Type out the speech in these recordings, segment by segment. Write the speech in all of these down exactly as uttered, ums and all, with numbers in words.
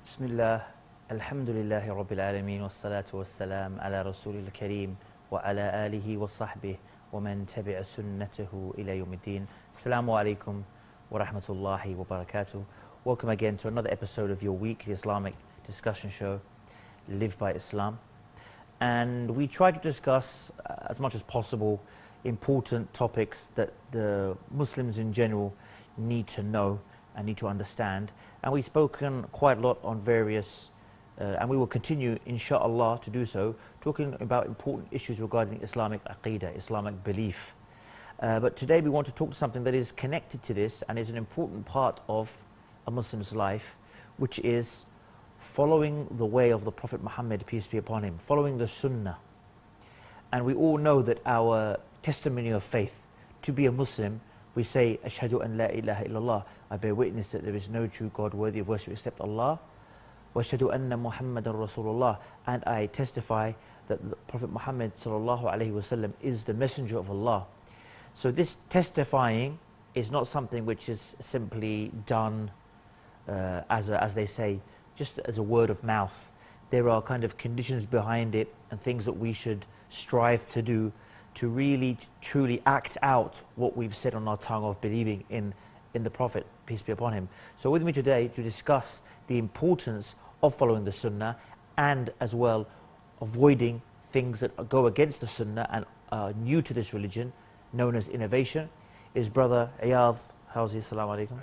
بسم الله الحمد لله رب العالمين والصلاة والسلام على رسول الكريم وعلى آله وصحبه ومن تبع سنته إلى يوم الدين. Assalamu alaikum wa rahmatullahi wa barakatuh. Welcome again to another episode of your weekly Islamic discussion show, Live by Islam. And we try to discuss uh, as much as possible important topics that the Muslims in general need to know and need to understand. And we've spoken quite a lot on various, uh, and we will continue, inshallah, to do so, talking about important issues regarding Islamic aqeedah, Islamic belief. Uh, but today we want to talk to something that is connected to this and is an important part of a Muslim's life, which is following the way of the Prophet Muhammad, peace be upon him, following the Sunnah. And we all know that our testimony of faith, to be a Muslim, we say, Ashhadu an la ilaha illallah, I bear witness that there is no true God worthy of worship except Allah. Wa ashhadu anna Muhammadan Rasulullah, and I testify that the Prophet Muhammad sallallahu alaihi wasallam is the messenger of Allah. So this testifying is not something which is simply done uh, as, a, as they say, just as a word of mouth. There are kind of conditions behind it and things that we should strive to do to really truly act out what we've said on our tongue of believing in, in the Prophet, peace be upon him. So with me today to discuss the importance of following the Sunnah and as well avoiding things that go against the Sunnah and are new to this religion, known as innovation, is Brother Iyadh. How's he? Assalamu alaikum.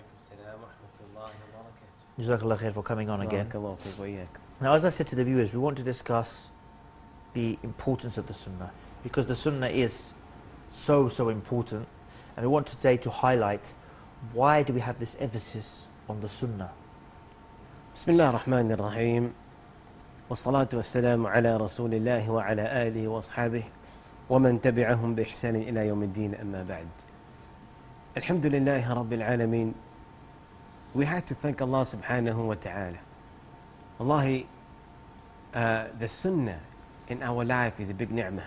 Jazakallah khair for coming on again. Now, as I said to the viewers, we want to discuss the importance of the Sunnah, because the Sunnah is so, so important. And we want today to highlight why do we have this emphasis on the Sunnah. Bismillah ar-Rahman ar-Rahim. Wassalatu wassalamu ala Rasulillah wa ala alihi wa ashabihi wa man tabi'ahum bi ihsanin ila yawm ad-din, amma ba'd. Alhamdulillahi Rabbil Alameen. We had to thank Allah subhanahu wa ta'ala. Wallahi, uh, the Sunnah in our life is a big ni'mah.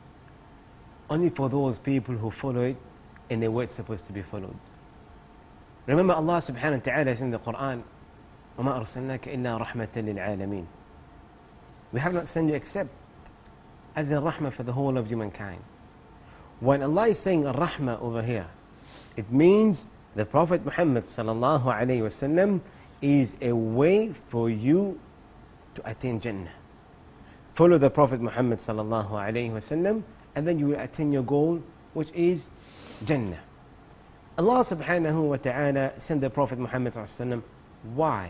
Only for those people who follow it in the way it's supposed to be followed. Remember, Allah subhanahu wa ta'ala says in the Quran, وَمَا أَرْسَلْنَاكَ إِلَّا رَحْمَةً لِلْعَالَمِينَ. We have not sent you except as a rahmah for the whole of humankind. When Allah is saying a rahmah over here, it means the Prophet Muhammad sallallahu alayhi wa sallam is a way for you to attain Jannah. Follow the Prophet Muhammad sallallahu alayhi wa sallam, and then you will attain your goal, which is Jannah. Allah subhanahu wa ta'ala sent the Prophet Muhammad sallallahu alayhi wa sallam. Why?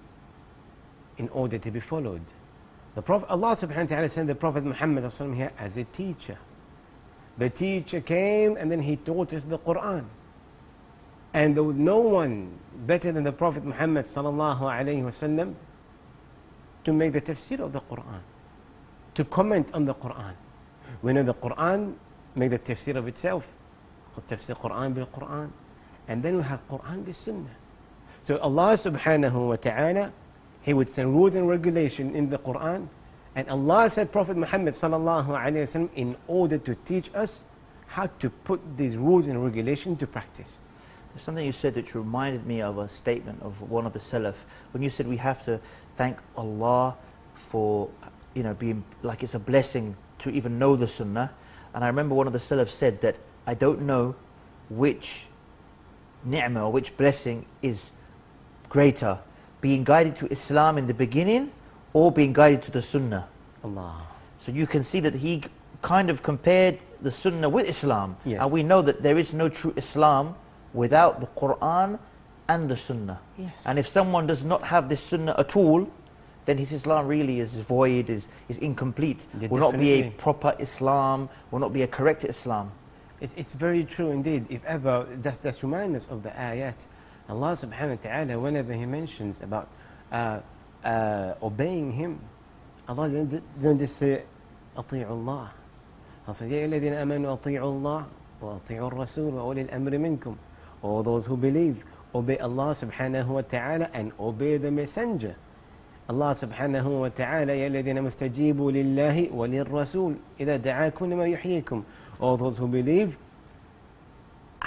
In order to be followed. The Prophet, Allah subhanahu wa ta'ala sent the Prophet Muhammad sallallahu alayhi wa sallam here as a teacher. The teacher came and then he taught us the Quran. And there was no one better than the Prophet Muhammad sallallahu alayhi wa sallam to make the tafsir of the Quran, to comment on the Quran. We know the Quran make the tafsir of itself, tafsir Quran bil Quran, and then we have Quran bil Sunnah. So Allah subhanahu wa ta'ala, He would send rules and regulation in the Quran, and Allah sent Prophet Muhammad sallallahu alayhi wa sallam in order to teach us how to put these rules and regulation to practice. There's something you said that reminded me of a statement of one of the Salaf, when you said we have to thank Allah for, you know, being like it's a blessing to even know the Sunnah. And I remember one of the Salaf said that I don't know which ni'mah or which blessing is greater, being guided to Islam in the beginning or being guided to the Sunnah. Allah. So you can see that he kind of compared the Sunnah with Islam. Yes. And we know that there is no true Islam without the Quran and the Sunnah. Yes. And if someone does not have this Sunnah at all, then his Islam really is void, is, is incomplete. Yeah, will not be a definitely. proper Islam, will not be a correct Islam. It's, it's very true indeed. If ever, that, that's remind us of the ayat. Allah subhanahu wa ta'ala, whenever He mentions about uh, uh, obeying Him, Allah doesn't just say, أطيعوا الله. Allah says, يا الذين آمنوا أطيعوا الله وأطيعوا الرسول وأولي الأمر منكم. All those who believe, obey Allah subhanahu wa ta'ala and obey the messenger. Allah subhanahu wa ta'ala, يا الذين مستجيبوا لله وللرسول إذا دعاكم لما يحييكم. All those who believe,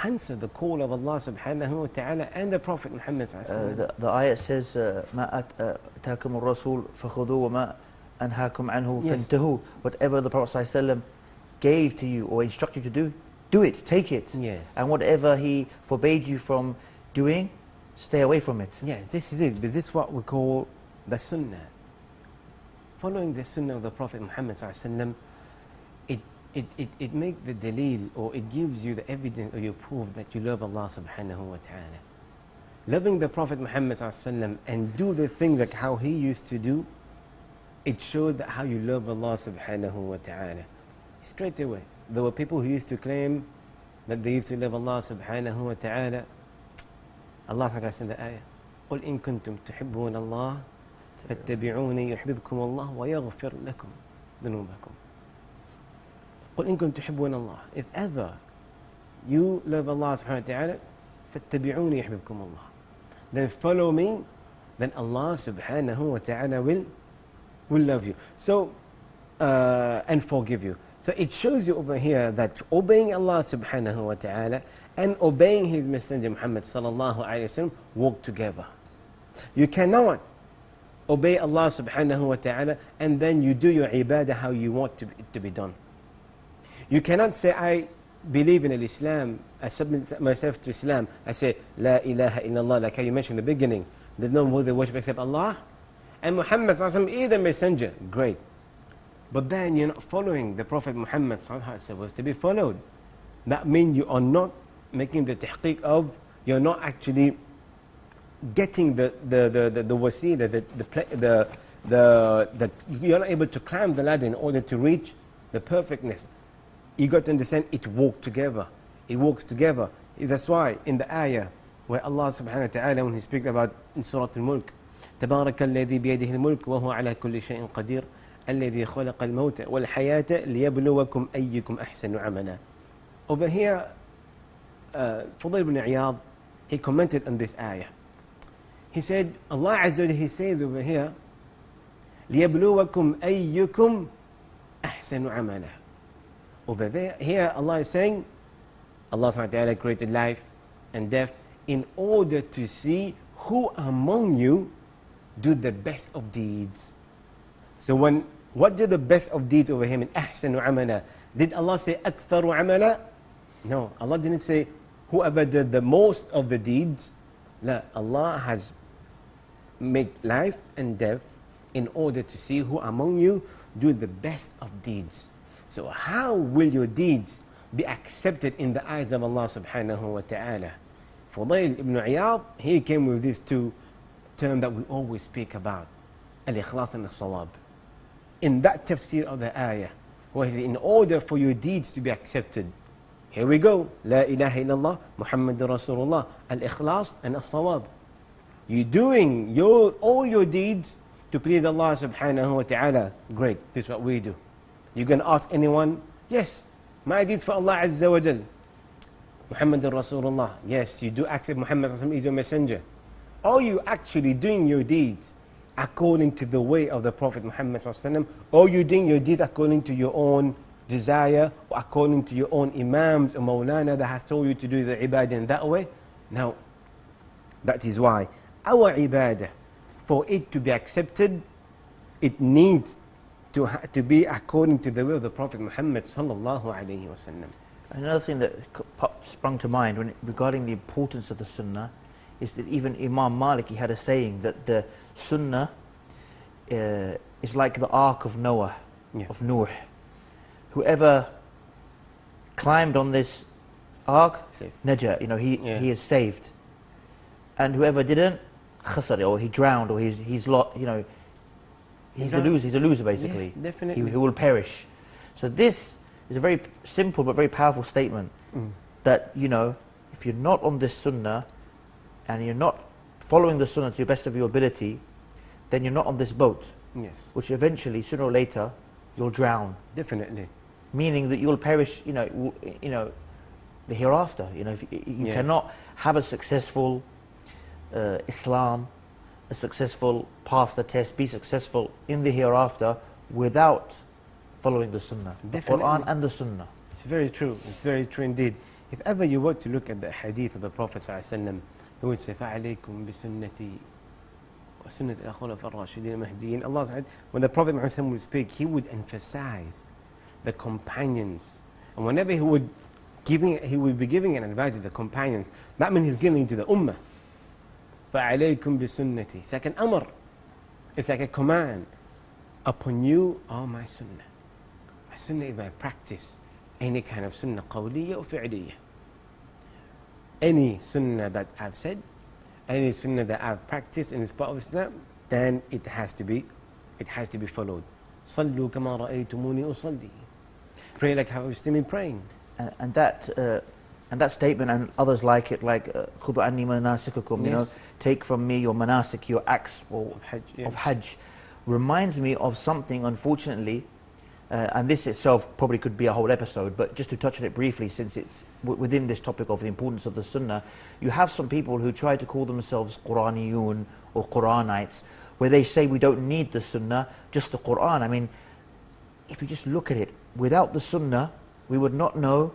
answer the call of Allah subhanahu wa ta'ala and the Prophet Muhammad sallallahu Uh, alaihi wasallam. the, the ayat says, ما أتاكم الرسول فخذوه وما أنهاكم عنه Yes. فانتهوا. Whatever the Prophet صلى الله عليه وسلم gave to you or instructed you to do, do it, take it. Yes. And whatever he forbade you from doing, stay away from it. Yes, this is it. But this is what we call the Sunnah. Following the Sunnah of the Prophet Muhammad sallallahu alaihi wasallam, it it it it makes the dalil, or it gives you the evidence or your proof that you love Allah subhanahu wa ta'ala. Loving the Prophet Muhammad sallallahu alaihi wasallam and do the things like how he used to do, it showed that how you love Allah subhanahu wa ta'ala. Straight away. There were people who used to claim that they used to love Allah subhanahu wa ta'ala. Allah subhanahu wa ta'ala said in the ayah, قُلْ إِن كُنْتُمْ تُحِبُّونَ اللَّهَ فَاتَّبِعُونِي يُحْبِبْكُمُ اللَّهُ وَيَغْفِرْ لَكُمْ ذُنُوبَكُمْ. قُلْ إِن كُنْتُمْ تُحِبُّونَ اللَّهَ. If ever you love Allah subhanahu wa ta'ala, فَاتَّبِعُونِي يُحْبِبْكُمُ اللَّهُ. Then follow me, then Allah subhanahu wa ta'ala will, will love you. So, uh, and forgive you. So it shows you over here that obeying Allah subhanahu wa ta'ala and obeying His Messenger Muhammad sallallahu alayhi wa sallam work together. You cannot obey Allah subhanahu wa ta'ala and then you do your ibadah how you want to be, to be done. You cannot say, I believe in Islam, I submit myself to Islam, I say, La ilaha illallah, like how you mentioned in the beginning, there's no one worthy worship except Allah. And Muhammad sallallahu alayhi wa sallam is the messenger, great. But then you're not following the Prophet Muhammad sallallahu alaihi wasallam was to be followed. That means you are not making the tahqiq of, you're not actually getting the the the the, the wasila, the the, the the the you're not able to climb the ladder in order to reach the perfectness. You got to understand it walks together. It works together. That's why in the ayah where Allah subhanahu wa ta'ala, when He speaks about in Surah Al-Mulk, تبارك الذي بيده الملك وهو على كل شيء قدير الذي خلق الموت والحياة ليبلوكم أيكم أحسن عملا. Over here, uh, Fudail ibn Iyad, he commented on this ayah. He said, Allah Azza wa Jalla, He says over here, ليبلوكم أيكم أحسن عملا. Over there, here Allah is saying, Allah subhanahu wa ta'ala created life and death in order to see who among you do the best of deeds. So when, what did the best of deeds over him in أحسن عملا? Did Allah say أكثر عملا? No, Allah didn't say whoever did the most of the deeds. La, Allah has made life and death in order to see who among you do the best of deeds. So how will your deeds be accepted in the eyes of Allah subhanahu wa ta'ala? Fudail ibn Iyad, he came with these two terms that we always speak about, al-ikhlas and al-sawab. In that tafsir of the ayah, where he said, in order for your deeds to be accepted, here we go, La ilaha illallah, Muhammadur Rasulullah, al-ikhlas and al-sawab. You're doing your, all your deeds to please Allah subhanahu wa ta'ala. Great, this is what we do. You're going to ask anyone? Yes, my deeds for Allah Azza wa Jal. Muhammadur Rasulullah. Yes, you do accept Muhammad is your messenger. Are you actually doing your deeds according to the way of the Prophet Muhammad sallallahu alaihi wasallam, or you doing your deeds according to your own desire, or according to your own imams or maulana that has told you to do the ibadah in that way? Now, that is why our ibadah, for it to be accepted, it needs to, ha to be according to the way of the Prophet Muhammad sallallahu alaihi wasallam. Another thing that sprung to mind when, regarding the importance of the Sunnah is that even Imam Malik, he had a saying that the Sunnah uh, is like the Ark of Noah, yeah. of Nuh. Whoever climbed on this Ark, Najah, you know, he, yeah. he is saved. And whoever didn't, khasar, or he drowned, or he's, he's lot, you know, he's, he's a loser, he's a loser basically. Yes, definitely. He, he will perish. So this is a very simple but very powerful statement mm. that, you know, if you're not on this Sunnah, and you're not following the Sunnah to the best of your ability, then you're not on this boat. Yes. Which eventually, sooner or later, you'll drown. Definitely. Meaning that you'll perish, you know, you know, the hereafter. You know, if you, you yeah. cannot have a successful uh, Islam, a successful pass the test, be successful in the hereafter without following the Sunnah, Definitely. the Quran and the Sunnah. It's very true. It's very true indeed. If ever you were to look at the hadith of the Prophet ﷺ, he would say, فَعَلَيْكُمْ بِسُنَّتِي وَسُنَّةِ الْخُلَفَاءِ الرَّاشِدِينَ الْمَهْدِيِّينَ. Allah Subhanahu, when the Prophet Muhammad would speak, he would emphasize the companions. And whenever he would giving, he would be giving an advice to the companions. That means he's giving to the ummah. فَعَلَيْكُمْ بِسُنَّتِي. It's like an amr. It's like a command. Upon you are my sunnah. My sunnah is my practice. Any kind of sunnah, qawliya or fi'liya. Any sunnah that I've said, any sunnah that I've practiced in this part of Islam, then it has to be, it has to be followed. صَلُّوا كَمَا رَأَيْتُمُونِي أُصَلِّي. Pray like how I've seen me praying. And, and that uh, and that statement and others like it, like خُذُوا عَنِّي مَنَاسِكَكُمْ, you know, take from me your manasik, your acts or, Hajj, yeah. of Hajj, reminds me of something, unfortunately, uh, and this itself probably could be a whole episode, but just to touch on it briefly, since it's w within this topic of the importance of the Sunnah, you have some people who try to call themselves Quraniyun or Quranites, where they say we don't need the Sunnah, just the Quran. I mean, if you just look at it, without the Sunnah, we would not know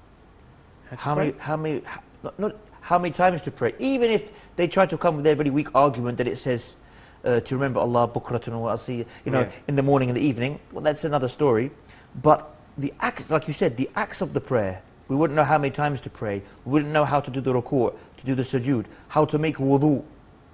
how many, how many, how, not, not how many times to pray. Even if they try to come with their very weak argument that it says uh, to remember Allah bukratun wa asiyya, you know, yeah. in the morning and the evening, well, that's another story. But the acts, like you said, the acts of the prayer, we wouldn't know how many times to pray. We wouldn't know how to do the ruku', to do the sujood, how to make wudu.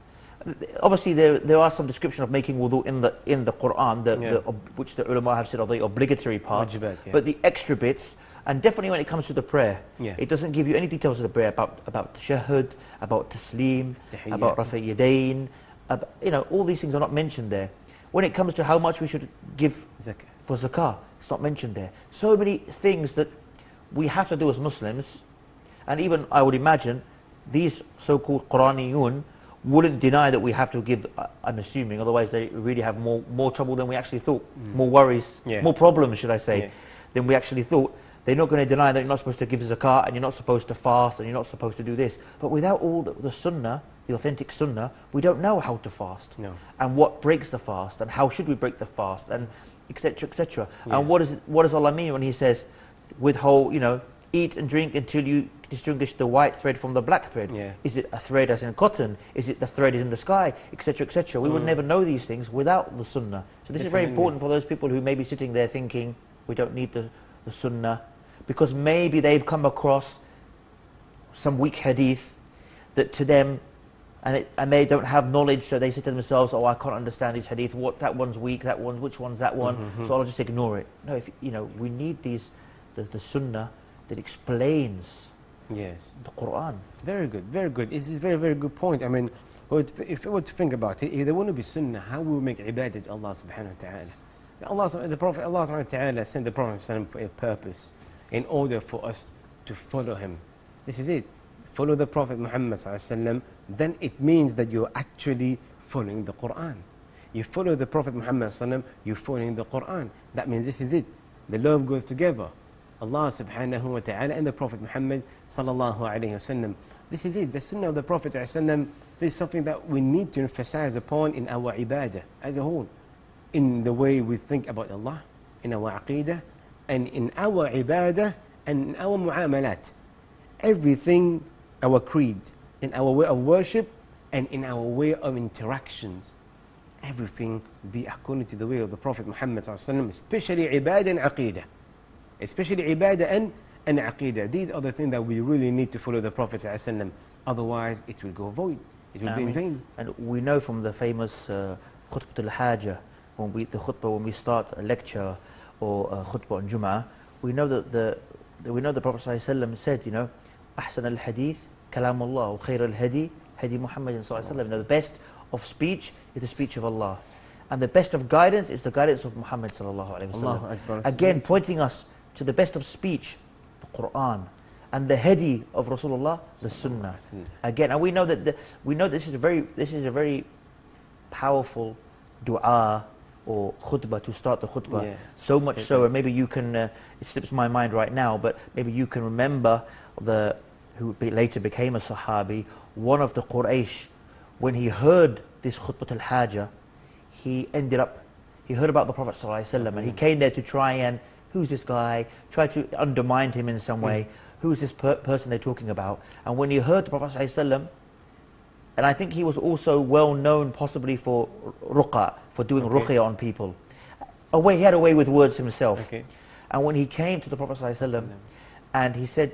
Obviously, there there are some description of making wudu in the in the Quran, the, yeah. the, which the ulama have said are the obligatory parts. Wajibat, yeah. But the extra bits, and definitely when it comes to the prayer, yeah. it doesn't give you any details of the prayer about about tashahhud, about taslim, Tahiyyat. about rafa' yadayn, about, you know, all these things are not mentioned there. When it comes to how much we should give Zakah. for zakah, it's not mentioned there. So many things that we have to do as Muslims, and even I would imagine these so-called Quraniyun wouldn't deny that we have to give, uh, I'm assuming, otherwise they really have more more trouble than we actually thought, mm. more worries, yeah. more problems, should I say, yeah. than we actually thought. They're not going to deny that you're not supposed to give zakat, and you're not supposed to fast, and you're not supposed to do this. But without all the, the sunnah, the authentic sunnah, we don't know how to fast, no. and what breaks the fast, and how should we break the fast, and et cetera, et cetera. Yeah. And what, is, what does Allah mean when He says, withhold, you know, eat and drink until you distinguish the white thread from the black thread. Yeah. Is it a thread as in cotton? Is it the thread in the sky? Etc. et cetera. We mm. would never know these things without the Sunnah. So this Definitely. is very important for those people who may be sitting there thinking we don't need the, the Sunnah, because maybe they've come across some weak hadith that to them, and it, and they don't have knowledge, so they say to themselves, "Oh, I can't understand this hadith. What that one's weak. That one, which one's that one?" Mm-hmm. So I'll just ignore it. No, if you know, we need these the, the Sunnah that explains yes. the Quran. Very good, very good. It's a very, very good point. I mean, if we were to think about it, if there wouldn't be Sunnah, how will we make ibadah to Allah subhanahu wa ta'ala? Allah, the Prophet, Allah subhanahu wa ta'ala sent the Prophet for a purpose, in order for us to follow him. This is it. Follow the Prophet Muhammad sallallahu, then it means that you're actually following the Quran. You follow the Prophet Muhammad sallallahu, you're following the Quran. That means this is it. The love goes together. Allah subhanahu wa ta'ala and the Prophet Muhammad sallallahu alayhi wasallam. This is it. The sunnah of the Prophet sallallahu, this is something that we need to emphasize upon in our ibadah as a whole, in the way we think about Allah, in our aqidah, and in our ibadah, and in our mu'amalat. Everything, our creed, in our way of worship, and in our way of interactions, everything be according to the way of the Prophet Muhammad sallallahu, especially ibadah and aqidah. Especially ibadah and, and aqidah. These are the things that we really need to follow the Prophet ﷺ. Otherwise, it will go void. It will I be mean, in vain. And we know from the famous uh, khutbah al-hajah, when we, the khutbah when we start a lecture or a khutbah on Jum'ah, we know that the, the we know the Prophet ﷺ said, you know, أحسن الحديث كلام الله وخير الهدي هدي محمد صلى الله عليه وسلم. The best of speech is the speech of Allah, and the best of guidance is the guidance of Muhammad sallallahu alaihi wasallam. Again, pointing us to the best of speech, the Quran, and the hadi of Rasulullah, the Sunnah. Again, and we know that the, we know this is a very this is a very powerful du'a or khutbah to start the khutbah. Yeah, so much so, and maybe you can. Uh, it slips my mind right now, but maybe you can remember the who be, later became a Sahabi, one of the Quraysh, when he heard this khutbah al-hajah, he ended up he heard about the Prophet sallallahu alaihi wasallam, and he came there to try and. Who's this guy? Try to undermine him in some way. who is this per person they're talking about? And when he heard the Prophet ﷺ, and I think he was also well known possibly for ruqa, for doing Okay. ruqya on people. A way, he had a way with words himself. Okay. And when he came to the Prophet ﷺ, and he said,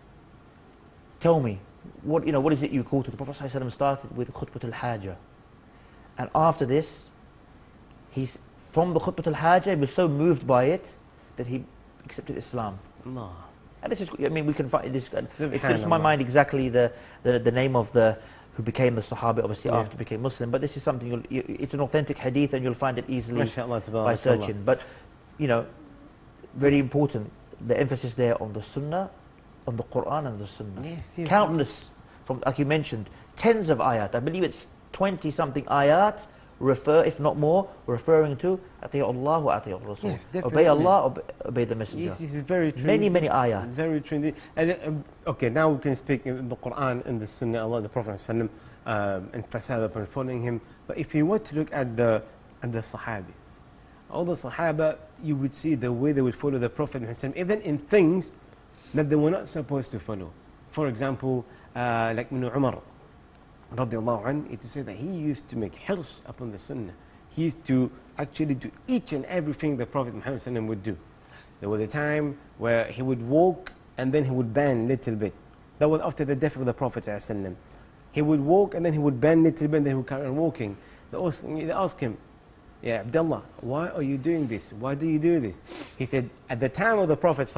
tell me, what, you know, what is it you call to? The Prophet ﷺ started with khutbat al-hajah. And after this, he's, from the khutbat al-hajah, he was so moved by it that he accepted Islam. Allah. And this is, I mean, we can find this, it slips my Subhanallah. mind exactly the, the, the name of the, who became the Sahaba, obviously Yeah. after he became Muslim, but this is something, you'll, you, it's an authentic hadith and you'll find it easily MashaAllah, by tabarakallah. searching. But, you know, very important, the emphasis there on the Sunnah, on the Quran and the Sunnah. Yes, yes. Countless, from, like you mentioned, tens of ayat. I believe it's twenty something ayat, refer, if not more, referring to Ati'u Allah wa Ati'u Rasul. Yes, obey definitely. Allah, obey, obey the Messenger. Yes, this is very true. Many, many ayat. Very true indeed. And, um, okay, now we can speak in the Quran and the Sunnah, Allah, the Prophet ﷺ, um, emphasized upon following him. But if you were to look at the, at the Sahabi, all the Sahaba, you would see the way they would follow the Prophet ﷺ, even in things that they were not supposed to follow. For example, uh, like Ibn Umar, radiallahu anhu, it is said that he used to make hirs upon the Sunnah. He used to actually do each and everything the Prophet Muhammad ﷺ would do. There was a time where he would walk and then he would bend a little bit. That was after the death of the Prophet ﷺ. He would walk and then he would bend a little bit and then he would carry on walking. They asked, they asked him, yeah, Abdullah, why are you doing this? Why do you do this? He said, at the time of the Prophet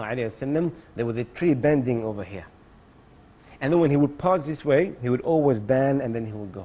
ﷺ, there was a tree bending over here. And then when he would pass this way, he would always bend and then he would go.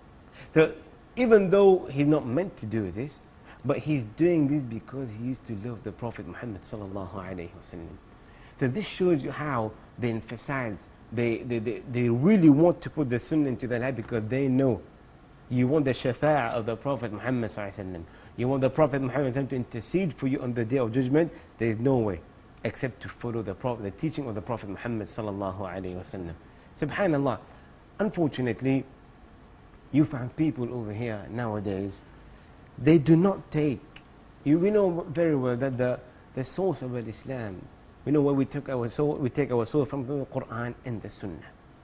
So even though he's not meant to do this, but he's doing this because he used to love the Prophet Muhammad sallallahu alaihi wasallam. So this shows you how they emphasize, they, they, they, they really want to put the Sunnah into their life because they know you want the shafa'ah of the Prophet Muhammad sallallahu alaihi wasallam. You want the Prophet Muhammad sallallahu alaihi wasallam to intercede for you on the day of judgment. There is no way except to follow the Prophet, the teaching of the Prophet Muhammad sallallahu alaihi wasallam. Subhanallah. Unfortunately, you find people over here nowadays, they do not take, you, we know very well that the, the source of Islam, we know where we took our soul, we take our soul from the Quran and the Sunnah.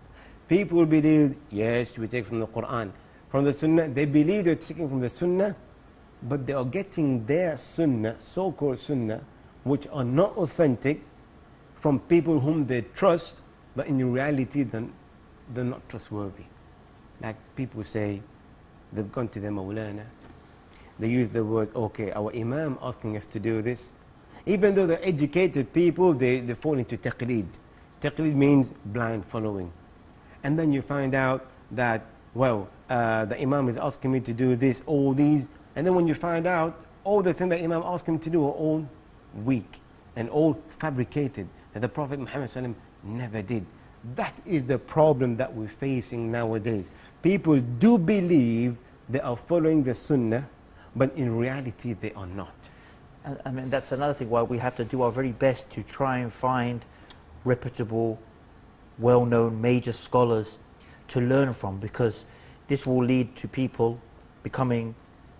People believe, yes, we take from the Quran. From the Sunnah, they believe they're taking from the Sunnah, but they are getting their Sunnah, so-called Sunnah, which are not authentic, from people whom they trust, but in reality, they're, they're not trustworthy. Like people say, they've gone to the Mawlana, they use the word, okay, our Imam asking us to do this. Even though they're educated people, they, they fall into taqleed. Taqleed means blind following. And then you find out that, well, uh, the Imam is asking me to do this, all these, and then when you find out, all the things that Imam asked him to do are all weak and all fabricated, that the Prophet Muhammad ﷺ never did. That is the problem that we're facing nowadays. People do believe they are following the Sunnah, but in reality they are not. And, I mean, that's another thing why we have to do our very best to try and find reputable, well-known major scholars to learn from, because this will lead to people becoming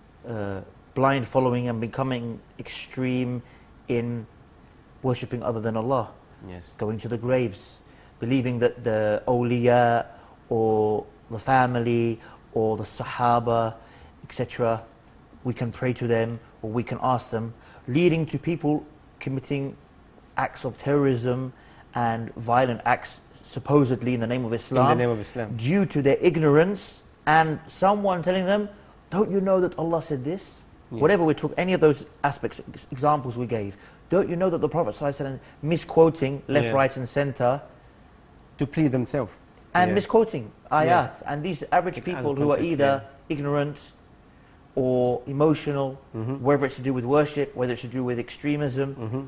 uh, blind following and becoming extreme in worshipping other than Allah. Yes. Going to the graves, believing that the awliya or the family or the Sahaba, et cetera, we can pray to them or we can ask them, leading to people committing acts of terrorism and violent acts supposedly in the name of Islam, In the name of Islam. due to their ignorance and someone telling them, don't you know that Allah said this? Yeah. Whatever we took, any of those aspects, ex- examples we gave, don't you know that the Prophet ﷺ misquoting left, Yeah. right and center To please themselves. and Yeah. misquoting ayat, Yes. and these average Like people out of who are context, either ignorant or emotional, Mhm. whether it's to do with worship, whether it's to do with extremism, Mhm.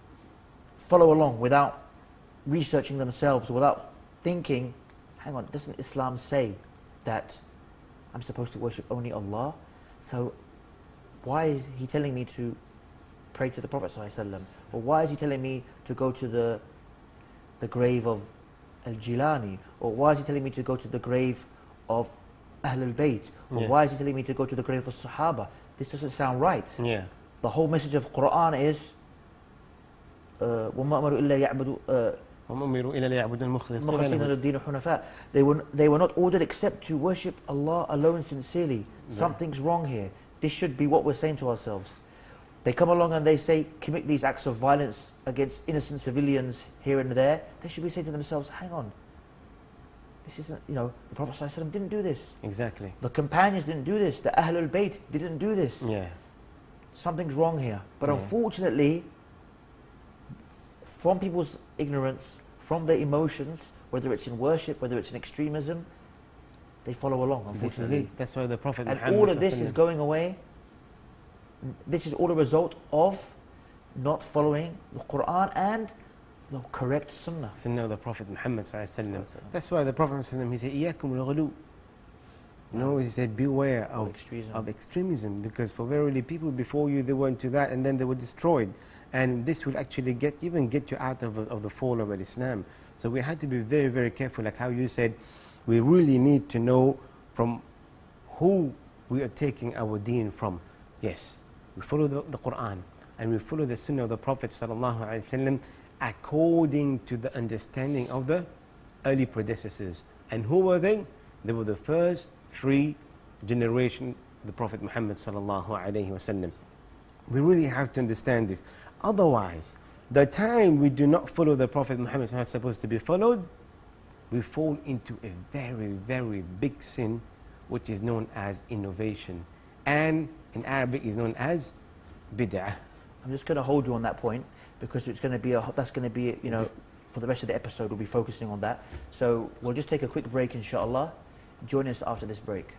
follow along without researching themselves, without thinking, hang on, doesn't Islam say that I'm supposed to worship only Allah? So why is he telling me to pray to the Prophet ﷺ? Or why is he telling me to go to the the grave of Al-Jilani? Or why is he telling me to go to the grave of Ahl al-Bayt? Or Yeah. why is he telling me to go to the grave of the Sahaba? This doesn't sound right. Yeah. The whole message of Quran is uh, وَمَا أَمَرُوا إِلَّا يَعْبُدُوا uh, وما أمروا إلا ليعبدوا المخلصين مخلصين له. للدين حنفاء. They were, they were not ordered except to worship Allah alone sincerely. Yeah. Something's wrong here. This should be what we're saying to ourselves. They come along and they say, commit these acts of violence against innocent civilians here and there. They should be saying to themselves, hang on. This isn't, you know, the Prophet ﷺ didn't do this. Exactly. The companions didn't do this. The Ahlul Bayt didn't do this. Yeah. Something's wrong here. But Yeah. unfortunately, from people's ignorance, from their emotions, whether it's in worship, whether it's in extremism, they follow along, This is unfortunately. it. That's why the Prophet And Muhammad all of this sallallahu is going away. This is all a result of not following the Quran and the correct Sunnah. Sunnah of the Prophet Muhammad sallallahu alaihi wasallam. Sallallahu That's why the Prophet sallallahu alaihi wasallam, he said, "Iyakum al-ghulu." No, he said, beware Of of, extremism. of extremism, because for verily people before you, they went to that and then they were destroyed. And this will actually get even get you out of, of the fall of Islam. So we had to be very, very careful, like how you said, we really need to know from who we are taking our deen from. Yes, we follow the, the Quran and we follow the Sunnah of the Prophet sallallahu alaihi wasallam according to the understanding of the early predecessors. And who were they? They were the first three generation of the Prophet Muhammad sallallahu alaihi wasallam. We really have to understand this. Otherwise, the time we do not follow the Prophet Muhammad sallallahu alaihi wasallam supposed to be followed, we fall into a very, very big sin, which is known as innovation, and in Arabic is known as bid'ah. I'm just going to hold you on that point because it's going to be a, that's going to be, you know, for the rest of the episode we'll be focusing on that. So we'll just take a quick break, inshallah. Join us after this break.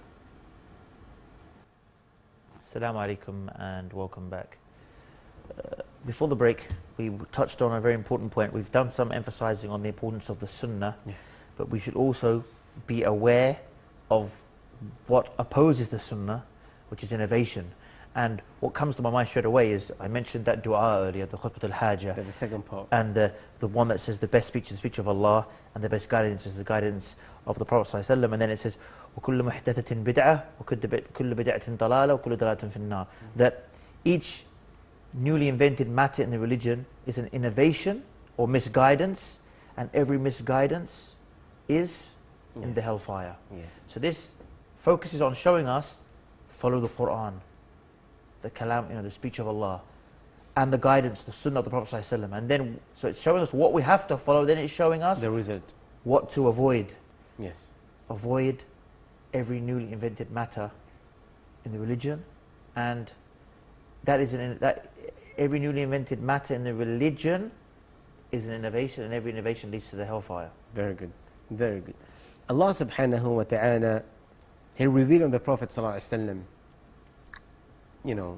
Assalamu alaikum and welcome back. Uh, before the break, we touched on a very important point. We've done some emphasizing on the importance of the Sunnah, Yeah. but we should also be aware of what opposes the Sunnah, which is innovation. And what comes to my mind straight away is, I mentioned that dua earlier, the Khutbat al-Hajjah. That's the second part. And the, the one that says the best speech is the speech of Allah, and the best guidance is the guidance of the Prophet ﷺ. And then it says, وَكُلُّ مُحْدَثَةٍ بِدْعَةٍ وَكُلُّ بِدْعَةٍ ضَلَالَةٍ وَكُلُّ ضَلَالَةٍ فِي النَّارِ. That each newly invented matter in the religion is an innovation or misguidance, and every misguidance is in Yeah. the hellfire. Yes. So this focuses on showing us, follow the Quran, the kalam, you know, the speech of Allah, and the guidance, the Sunnah of the Prophet ﷺ. And then, so it's showing us what we have to follow, then it's showing us The result. what to avoid. Yes. Avoid every newly invented matter in the religion, and that is an, that every newly invented matter in the religion is an innovation, and every innovation leads to the hellfire. Very good. Very good. Allah subhanahu wa ta'ala, He revealed on the Prophet sallallahu alaihi wasallam, you know,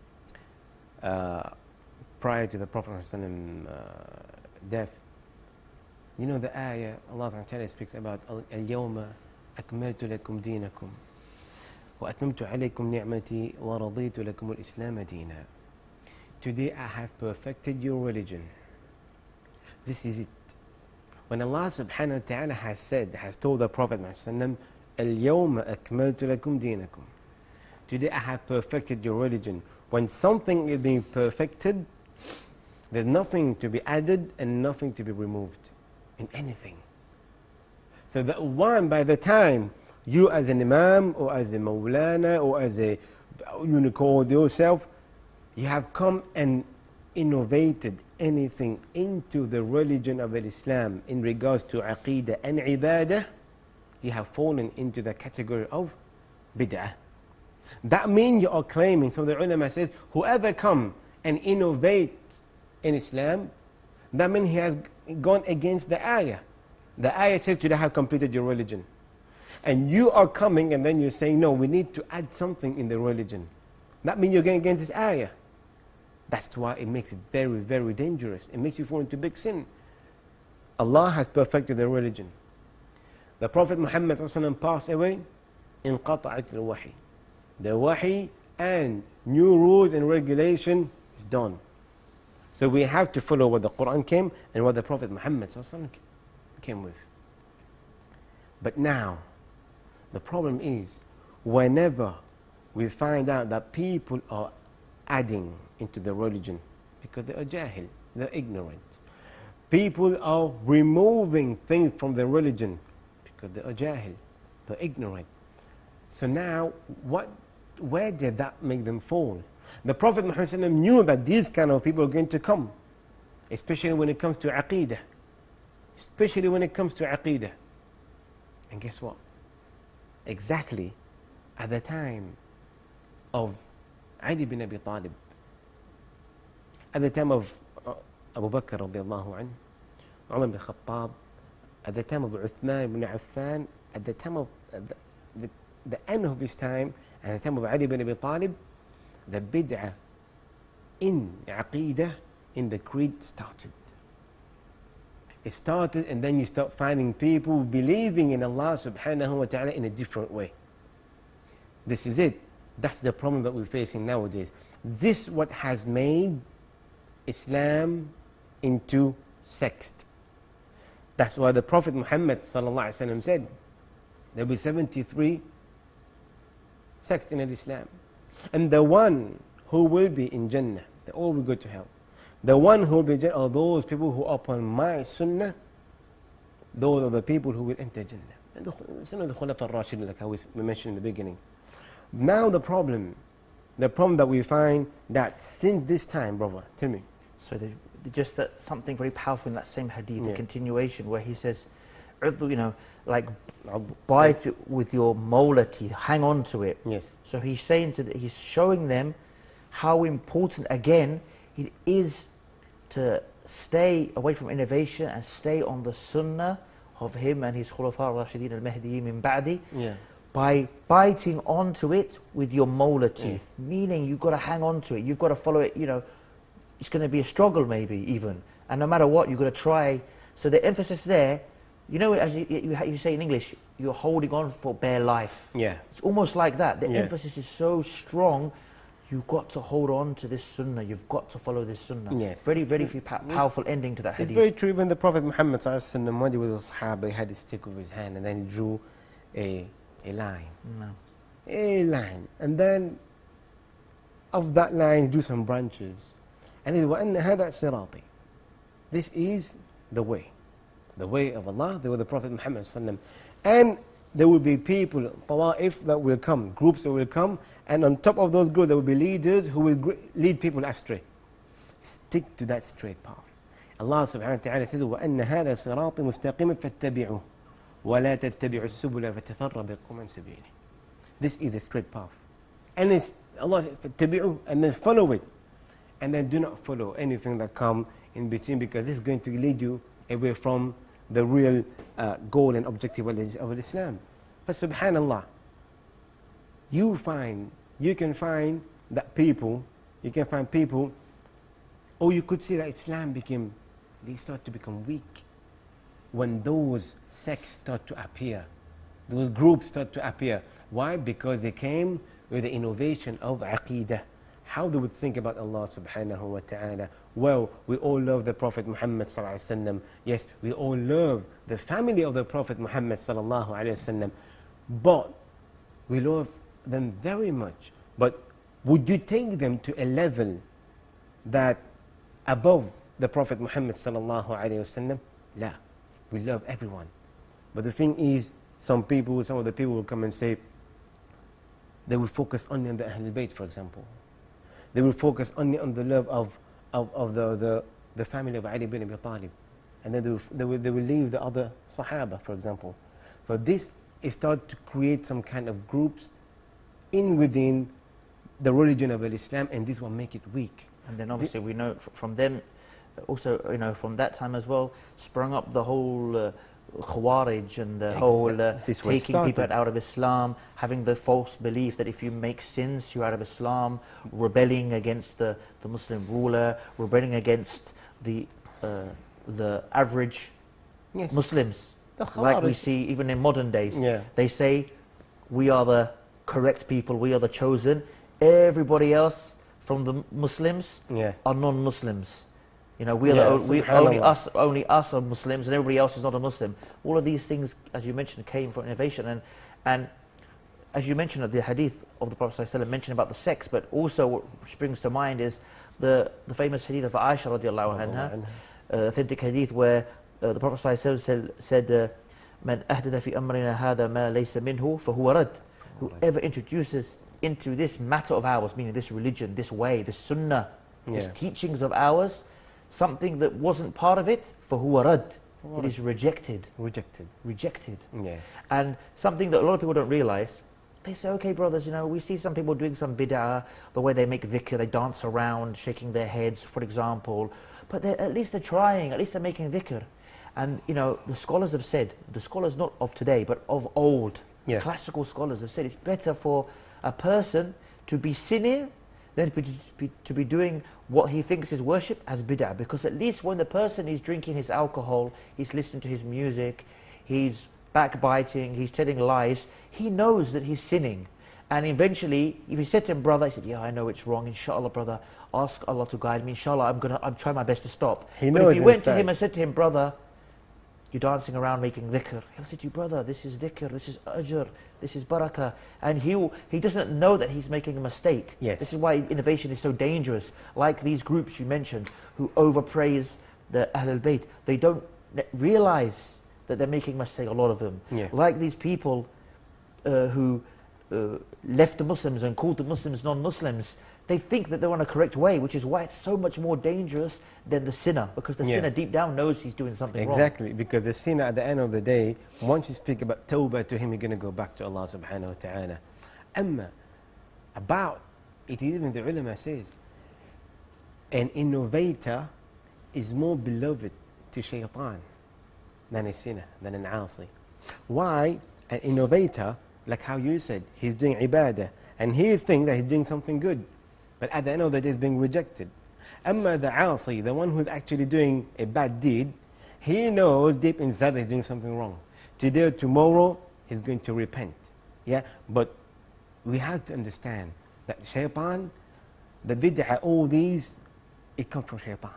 uh, prior to the Prophet sallallahu alaihi wasallam uh, death, you know the ayah, Allah subhanahu wa ta'ala speaks about al-yawma akmaltu lakum deenakum wa atmamtu alaykum ni'mati wa raditu lakum al-islam deena. Today I have perfected your religion. This is it. When Allah subhanahu wa ta'ala has said, has told the Prophet sallallahu al-yawma akmaltu lakum deenakum, today I have perfected your religion. When something is being perfected, there's nothing to be added and nothing to be removed in anything. So that one, by the time you as an imam or as a Mawlana or as a, you call yourself, you have come and innovated anything into the religion of Islam in regards to aqeedah and ibadah, you have fallen into the category of bid'ah. That means you are claiming, so the ulama says, whoever come and innovate in Islam, that means he has gone against the ayah. The ayah says, today I have completed your religion. And you are coming and then you're saying, no, we need to add something in the religion. That means you're going against this ayah. That's why it makes it very, very dangerous. It makes you fall into big sin. Allah has perfected the religion. The Prophet Muhammad passed away, انقطعت الوحي. The wahi and new rules and regulation is done. So we have to follow what the Quran came and what the Prophet Muhammad came with. But now, the problem is, whenever we find out that people are adding into the religion, because they are jahil, they're ignorant, People are removing things from their religion because they are jahil, they're ignorant. So now, what, where did that make them fall? The Prophet Muhammad knew that these kind of people are going to come, especially when it comes to aqeedah. Especially when it comes to aqeedah. And guess what? Exactly at the time of Ali bin Abi Talib, at the time of Abu Bakr radiallahu anhu, Umar bin Khattab, at the time of Uthman ibn Affan, at the time of uh, the, the, the end of his time, at the time of Ali bin Abi Talib, the bid'ah in aqeedah, in the creed started. It started, and then you start finding people believing in Allah subhanahu wa ta'ala in a different way. This is it. That's the problem that we're facing nowadays. This is what has made Islam into sect. That's why the Prophet Muhammad sallallahu alaihi wasallam said there will be seventy-three sects in Islam, and the one who will be in Jannah, they all will go to hell. The one who will be Jannah are those people who are upon my sunnah. Those are the people who will enter Jannah. And the sunnah of the Khulafa al-Rashidun, like how we mentioned in the beginning. Now the problem, the problem that we find that since this time, brother, tell me. So the, the, just that something very powerful in that same hadith, Yeah. the continuation where he says, you know, like bite it with your molar teeth, hang on to it. Yes. So he's saying to, the, he's showing them how important again it is to stay away from innovation and stay on the sunnah of him and his Khulafa al-Rashidin al-Mahdiyin min ba'di. Yeah. By biting onto it with your molar teeth, yeah. Meaning you've got to hang on to it, you've got to follow it, you know, it's going to be a struggle maybe even, and no matter what, you've got to try. So the emphasis there, you know, as you, you, you say in English, you're holding on for bare life. Yeah. It's almost like that. The yeah. emphasis is so strong, you've got to hold on to this sunnah, you've got to follow this sunnah. Yes. Very, very powerful ending to that hadith. It's very true. When the Prophet Muhammad sallallahu alaihi wasallam, when he was a Sahaba, he had a stick of his hand and then he drew a a line. No. A line. And then of that line, he drew some branches. And he said, وَأَنَّ هَذَا صِرَاطِي. This is the way. The way of Allah, the way of the Prophet Muhammad sallallahu alaihi wasallam. And there will be people, tawa'if, that will come, groups that will come, and on top of those groups there will be leaders who will lead people astray. Stick to that straight path. Allah subhanahu wa ta'ala says, وَأَنَّ هَذَا صِرَاطِ مُسْتَقِيمًا فَاتَّبِعُوهُ وَلَا تَتَّبِعُوا السُّبُلَ فَتَفَرَّقَ بِكُمْ عَنْ سَبِيلِهِ. This is the straight path. And it's, Allah says, فَاتَّبِعُوا, and then follow it. And then do not follow anything that come in between, because this is going to lead you away from the real uh, goal and objective of Islam. But subhanallah, you find, you can find that people, you can find people, or you could see that Islam became, they start to become weak when those sects start to appear, those groups start to appear. Why? Because they came with the innovation of aqeedah. How they would think about Allah subhanahu wa ta'ala. Well, we all love the Prophet Muhammad sallallahu alaihi wasallam. Yes, we all love the family of the Prophet Muhammad sallallahu alaihi wasallam. But we love them very much. But would you take them to a level that above the Prophet Muhammad sallallahu alaihi wasallam? La. We love everyone. But the thing is, some people, some of the people will come and say, they will focus only on the Ahlul Bayt, for example. They will focus only on the love of, of, of the, the, the family of Ali bin Abi Talib. And then they will, they, will, they will leave the other Sahaba, for example. So this is start to create some kind of groups in within the religion of Islam, and this will make it weak. And then obviously we know from them, also, you know, from that time as well, sprung up the whole uh, Khawarij and the exactly. whole uh, taking people out of Islam, having the false belief that if you make sins, you're out of Islam, rebelling against the, the Muslim ruler, rebelling against the, uh, the average yes. Muslims. Like we see even in modern days. Yeah. They say, we are the correct people, we are the chosen. Everybody else from the Muslims yeah. are non-Muslims. You know, we are yeah, the, we, only us, only us are Muslims, and everybody else is not a Muslim. All of these things, as you mentioned, came from innovation, and and as you mentioned, the hadith of the Prophet ﷺ mentioned about the sex, but also what springs to mind is the the famous hadith of Aisha radiallahu anha, uh, authentic hadith where uh, the Prophet ﷺ said, said uh, "Man ahdatha fi amrina hadha ma laysa minhu fahuwa rad." Whoever introduces into this matter of ours, meaning this religion, this way, this sunnah, Yeah. these teachings of ours, something that wasn't part of it, fahuwa rad. Fahuwa It rad. is rejected. Rejected. Rejected. Yeah. And something that a lot of people don't realize, they say, okay, brothers, you know, we see some people doing some bid'ah, the way they make dhikr, they dance around, shaking their heads, for example, but they're, at least they're trying, at least they're making dhikr. And, you know, the scholars have said, the scholars not of today, but of old, Yeah. classical scholars have said it's better for a person to be sinning than to be, to be doing what he thinks is worship as bid'ah. Because at least when the person is drinking his alcohol, he's listening to his music, he's backbiting, he's telling lies, he knows that he's sinning. And eventually, if he said to him, brother, he said, yeah, I know it's wrong, inshallah, brother, ask Allah to guide me, inshallah, I'm going to I'm trying my best to stop. He but knows if you went to inside. him and said to him, brother, you're dancing around making dhikr, he'll say to you, brother, this is dhikr, this is ajr, this is barakah. And he he doesn't know that he's making a mistake. Yes. This is why innovation is so dangerous. Like these groups you mentioned who overpraise the Ahlul Bayt, they don't ne- realize that they're making mistakes, a lot of them. Yeah. Like these people uh, who uh, left the Muslims and called the Muslims non-Muslims, they think that they're on a correct way, which is why it's so much more dangerous than the sinner, because the Yeah. sinner deep down knows he's doing something wrong. Exactly, because the sinner at the end of the day, once you speak about tawbah to him, you're going to go back to Allah subhanahu wa ta'ala. Amma, about it, even the ulama says, an innovator is more beloved to shaitan than a sinner, than an asi. Why? An innovator, like how you said, he's doing ibadah, and he thinks that he's doing something good, but at the end of the day, he's being rejected. Amma the asi, the one who's actually doing a bad deed, he knows deep inside that he's doing something wrong. Today or tomorrow, he's going to repent. Yeah, but we have to understand that shaitan, the bid'ah, all these, it comes from shaitan.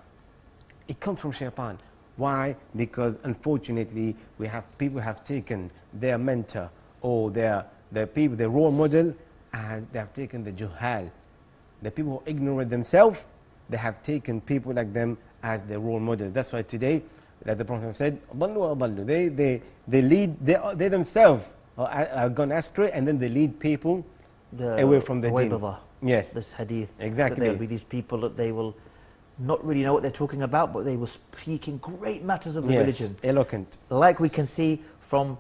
It comes from shaitan. Why? Because unfortunately, we have people have taken their mentor or their their people, their role model, and they have taken the juhal, the people who ignorant themselves. They have taken people like them as their role model. That's why today, like the Prophet said, "Adallu wa adallu." They they they lead. They they themselves are, are gone astray, and then they lead people The away from the deen. Ruwaybadah, Yes, this hadith. Exactly. That there'll be these people that they will not really know what they're talking about, but they will speak in great matters of the yes, religion. eloquent. Like we can see from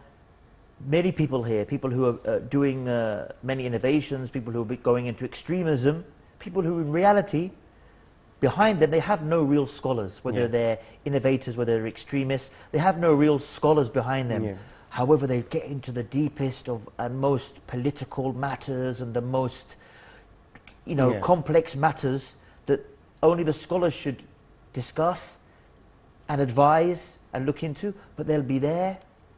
many people here, people who are uh, doing uh, many innovations, people who are going into extremism, people who in reality, behind them, they have no real scholars, whether Yeah. they're innovators, whether they're extremists, they have no real scholars behind them. Yeah. However, they get into the deepest of and most political matters and the most, you know, Yeah. complex matters that only the scholars should discuss and advise and look into, but they'll be there.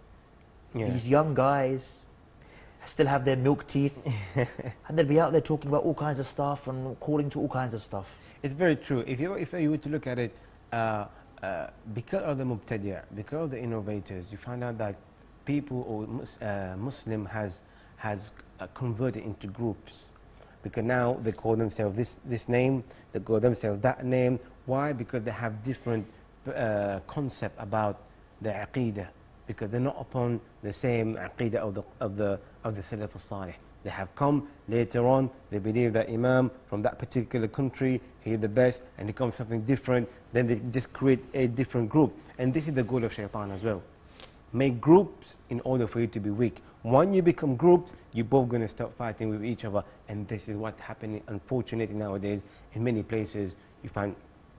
Yeah. These young guys still have their milk teeth and they'll be out there talking about all kinds of stuff and calling to all kinds of stuff. It's very true. If you if you were to look at it, uh, uh, because of the mubtadi', because of the innovators, you find out that people or mus- uh, Muslim has has uh, converted into groups. Because now they call themselves this this name, they call themselves that name. Why? Because they have different uh, concept about the aqeedah. Because they're not upon the same aqeedah of the of the of the Salaf al-Salih. They have come later on, they believe that Imam from that particular country, he's the best, and he comes something different, then they just create a different group. And this is the goal of shaitan as well. Make groups in order for you to be weak. When you become groups, you're both going to start fighting with each other, and this is what's happening, unfortunately, nowadays. In many places, you find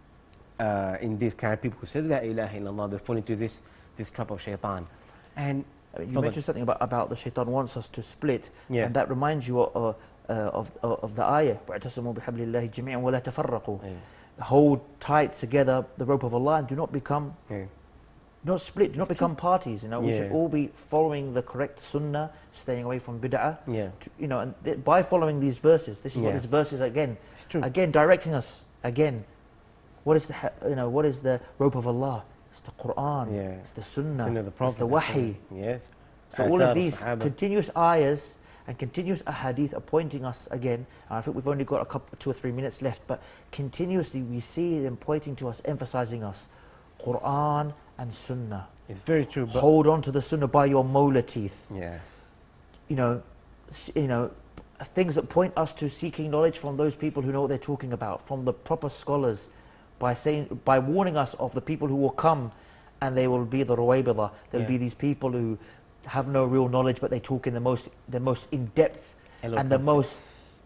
uh, in this kind of people who says, La ilaha illallah, they fall into this, this trap of shaitan. And I mean, you Fadal. mentioned something about, about the shaitan wants us to split, Yeah. and that reminds you uh, uh, of, of, of the ayah, وَاعْتَصِمُوا بِحَبْلِ اللَّهِ جَمِيعًا وَلَا تَفَرَّقُوا. Yeah. Hold tight together the rope of Allah and do not become, yeah. do not split, do not become parties. You know, we should Yeah. all be following the correct sunnah, staying away from bid'ah. Yeah. To, you know, and th- by following these verses, this is what Yeah. this verse is again, It's true. again directing us again. What is the ha- you know what is the rope of Allah? It's the Quran. Yeah. It's the Sunnah. Sunnah of the Prophet, It's the Wahi. Yes. So all of Athar, these Sahaba. continuous ayahs and continuous ahadith are pointing us again. And I think we've only got a couple, two or three minutes left, but continuously we see them pointing to us, emphasizing us. Quran and Sunnah. It's very true. But Hold on to the Sunnah by your molar teeth. yeah, You know, s- you know, things that point us to seeking knowledge from those people who know what they're talking about, from the proper scholars, by saying, by warning us of the people who will come, and they will be the Ruwaybidah. There'll Yeah. be these people who have no real knowledge, but they talk in the most, the most in depth and the Eloquent. most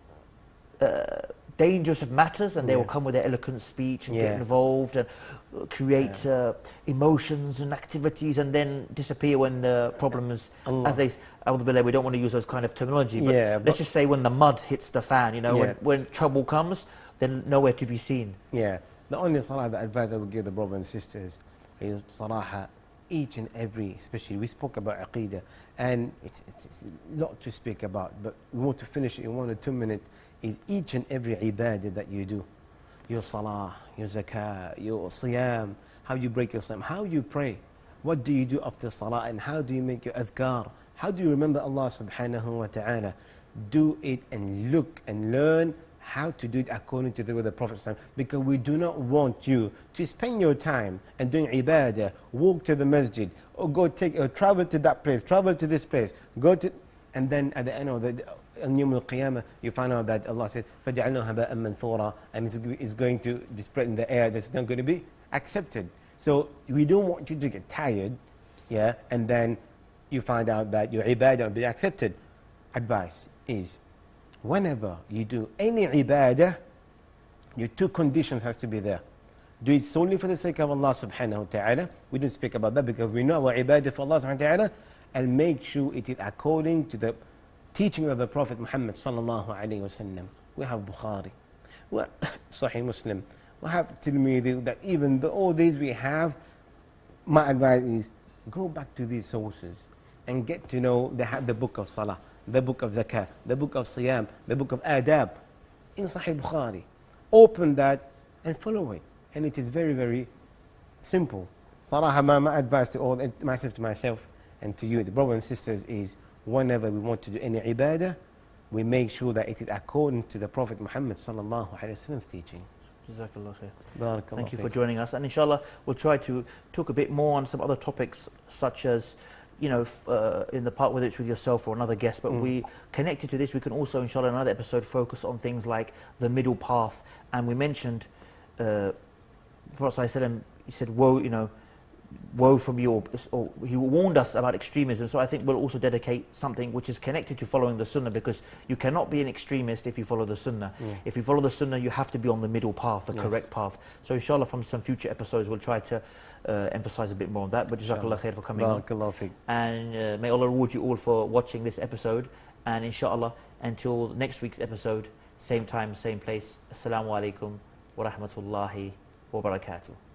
uh, dangerous of matters, and they Yeah. will come with their eloquent speech and Yeah. get involved and uh, create uh, emotions and activities, and then disappear when the problem is, Allah. as they, A'udhu Billah, we don't want to use those kind of terminology, but Yeah, but- let's just say when the mud hits the fan, you know, when, Yeah. when trouble comes, then nowhere to be seen. yeah. The only salah that advice I would give the brothers and sisters is salaha, each and every, especially we spoke about aqidah, and it's, it's, it's a lot to speak about, but we want to finish it in one or two minutes, is each and every ibadah that you do. Your salah, your zakah, your siyam, how you break your siyam, how you pray, what do you do after salah, and how do you make your adhkar, how do you remember Allah subhanahu wa ta'ala. Do it and look and learn how to do it according to the way of the Prophet ﷺ, because we do not want you to spend your time and doing ibadah, walk to the masjid, or go take, or travel to that place, travel to this place, go to, and then at the end of the on Yawm al-Qiyamah, you find out that Allah said, فَجَعَلْنَا هَبَاءً مَنْثُورًا, and it's, it's going to be spread in the air, that's not going to be accepted. So we don't want you to get tired, yeah, and then you find out that your ibadah will be accepted. Advice is, whenever you do any ibadah, your two conditions has to be there. Do it solely for the sake of Allah subhanahu wa ta'ala. We don't speak about that because we know our ibadah for Allah subhanahu wa ta'ala, and make sure it is according to the teaching of the Prophet Muhammad sallallahu alayhi wa sallam. We have Bukhari, we have Sahih Muslim, we have Tirmidhi, that even the, all these we have, my advice is, go back to these sources and get to know, they have the book of Salah, the book of Zakah, the book of Siyam, the book of Adab, in Sahih Bukhari. Open that and follow it. And it is very, very simple. Sarah, my, my advice to all, myself to myself and to you, the brothers and sisters, is whenever we want to do any ibadah, we make sure that it is according to the Prophet Muhammad sallallahu alayhi wa sallam's teaching. Jazakallah khair. Barakallah Thank you for feek. joining us, and inshallah we'll try to talk a bit more on some other topics, such as, you know, f- uh, in the part whether it's with yourself or another guest, but Mm. we connected to this, we can also inshallah in another episode focus on things like the middle path. And we mentioned uh, Prophet ﷺ, he said, woe, you know, woe from you, or, or he warned us about extremism. So I think we'll also dedicate something which is connected to following the Sunnah, because you cannot be an extremist if you follow the Sunnah. Yeah. If you follow the Sunnah, you have to be on the middle path, the Yes. correct path. So inshallah from some future episodes we'll try to uh, emphasize a bit more on that. But jazakallah khair for coming on. Barakallah feek. And uh, may Allah reward you all for watching this episode. And inshallah, until next week's episode, same time, same place. Assalamu alaikum wa rahmatullahi wa barakatuh.